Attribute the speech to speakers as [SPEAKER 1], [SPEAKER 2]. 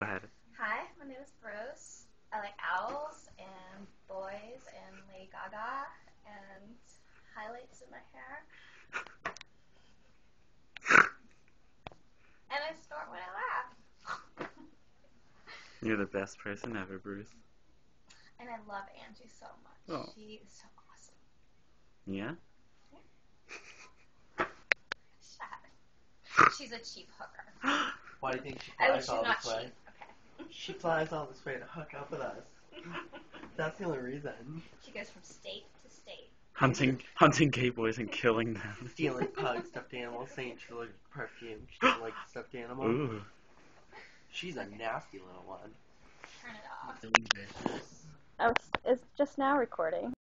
[SPEAKER 1] Go ahead.
[SPEAKER 2] Hi, my name is Bruce. I like owls and boys and Lady Gaga and highlights in my hair. And I snort when I laugh.
[SPEAKER 1] You're the best person ever, Bruce.
[SPEAKER 2] And I love Angie so much.
[SPEAKER 1] Oh.
[SPEAKER 2] She is so awesome.
[SPEAKER 1] Yeah?
[SPEAKER 2] Shut. She's a cheap hooker.
[SPEAKER 3] Why do you think she
[SPEAKER 2] I wish
[SPEAKER 3] flies
[SPEAKER 2] she's
[SPEAKER 3] all
[SPEAKER 2] not
[SPEAKER 3] this way?
[SPEAKER 2] cheap. Okay.
[SPEAKER 3] She flies all this way to hook up with us. That's the only reason.
[SPEAKER 2] She goes from state to state.
[SPEAKER 1] Hunting gay boys and killing them.
[SPEAKER 3] Stealing pug stuffed animals, saying she looked like perfume. She doesn't like stuffed animal.
[SPEAKER 1] Ooh.
[SPEAKER 3] She's a nasty little one.
[SPEAKER 2] Turn it off.
[SPEAKER 3] Delicious.
[SPEAKER 4] Oh, it's just now recording.